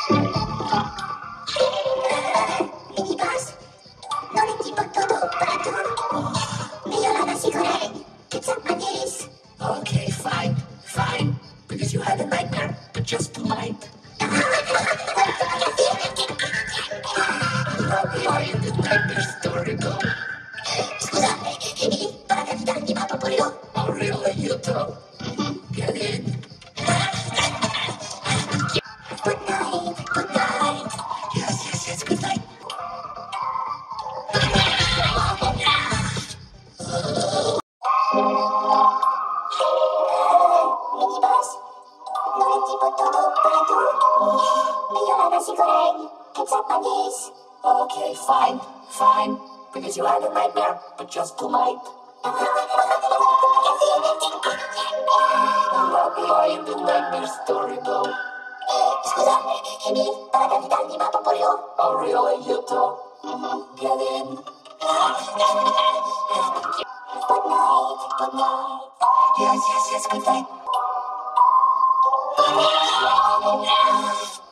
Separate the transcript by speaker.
Speaker 1: Minibus, non è tipo todo operator. Meglio la sicurezza, che Japanese.
Speaker 2: Okay, fine. Because you had a nightmare, but just tonight. Why did the nightmare story go?
Speaker 1: Scusa, Emily, para capitarmi va proprio io.
Speaker 2: Oh, really? You too? Get in.
Speaker 1: Good night.
Speaker 2: Yes, good night.
Speaker 1: Minibus, non è tipo todo operator. Meglio la sicurezza, che Japanese.
Speaker 2: Okay, fine. Because you had a nightmare, but just tonight. Why did the nightmare story go?
Speaker 1: Scusa, Emily, para capitarmi va proprio io.
Speaker 2: Oh, really? You too? Get in.
Speaker 1: Good night.
Speaker 2: Yes, good night.